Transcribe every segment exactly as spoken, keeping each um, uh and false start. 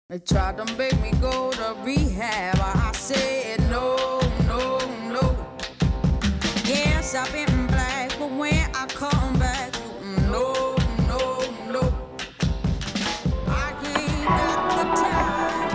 They tried to make me go to rehab. I said no, no, no. Yes, I've been black, but when I come back, no, no, no. I ain't got the time.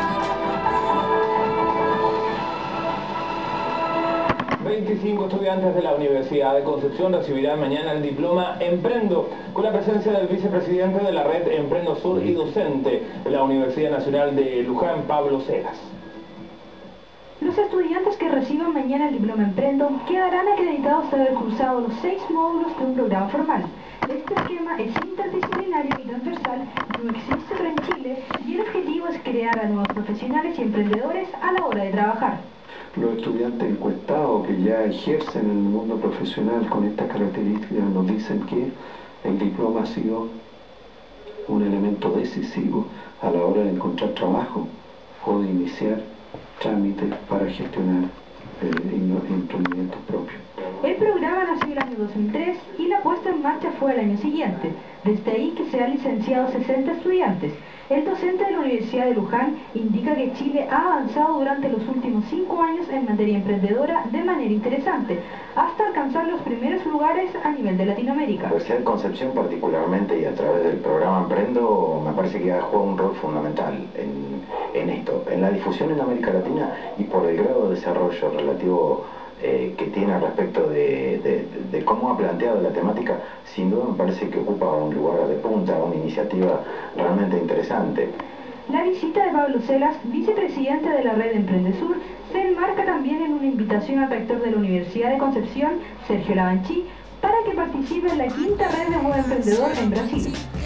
veinticinco estudiantes de la Universidad de Concepción recibirán mañana el diploma Emprendo, con la presencia del vicepresidente de la red Emprendo Sur y docente de la Universidad Nacional de Luján, Pablo Celas. Los estudiantes que reciban mañana el diploma Emprendo quedarán acreditados de haber cursado los seis módulos de un programa formal. Este esquema es interdisciplinario y transversal, no existe pero en Chile, y el objetivo es crear a nuevos profesionales y emprendedores a la hora de trabajar. Los estudiantes encuestados que ya ejercen en el mundo profesional con estas características nos dicen que el diploma ha sido un elemento decisivo a la hora de encontrar trabajo o de iniciar trámites para gestionar eh, emprendimientos propios. El programa nació el año dos mil tres y la puesta en marcha fue el año siguiente. Desde ahí que se han licenciado sesenta estudiantes. El docente de la Universidad de Luján indica que Chile ha avanzado durante los últimos cinco años en materia emprendedora de manera interesante, hasta alcanzar los primeros lugares a nivel de Latinoamérica. La Universidad de Concepción particularmente y a través del programa Emprendo me parece que ha jugado un rol fundamental en, en esto, en la difusión en América Latina y por el grado de desarrollo relativo Eh, que tiene respecto de, de, de cómo ha planteado la temática, sin duda me parece que ocupa un lugar de punta, una iniciativa realmente interesante. La visita de Pablo Celas, vicepresidente de la red Emprendesur, se enmarca también en una invitación al rector de la Universidad de Concepción, Sergio Lavanchi, para que participe en la quinta red de Buen Emprendedor en Brasil.